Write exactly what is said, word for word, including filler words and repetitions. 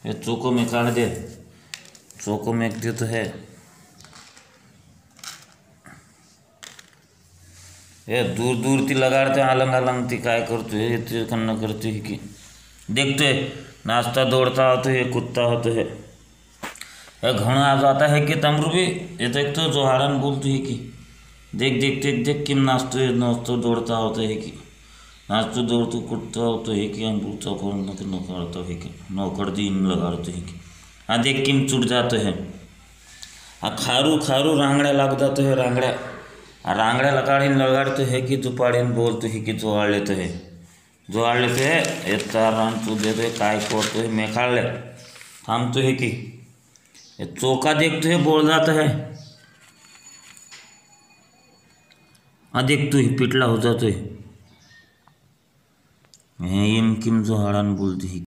ये चोको में काट दे, चोको में दे तो है ये दूर दूर ती लगाड़ते आलंग आलंग ती काय करतो हे ते कन्न करतो है की देखते नाचता दौड़ता होतो है कुत्ता होतो है ये घणा आ जाता है कि तमरू भी ये देखते जो हाड़न बोलते है कि देख देख देख देख किम नाचतो है नाचतो दौड़ता होता है कि नाचतो दौड़तो कुत्ता होतो है कि हम पूछा कौन न करता है कि नौकर दिन लगाड़ते है कि हाँ देख किम चुट जाते हैं आ खारू खारू रांगड़े लग जाते है रांगड़े रांगड़े लगाड़ी लगाड़ते है कि जुपाड़ी बोलते है कि जोड़ लेते है जोड़ लेते है ये तारान तू दे दे काय कोड़ते है मैं खा ले हम तो है कि ये चौका देखते है बोल जाता है हाँ देखते है पिटला हो जाते है किम जो हाड़ान बोलती है।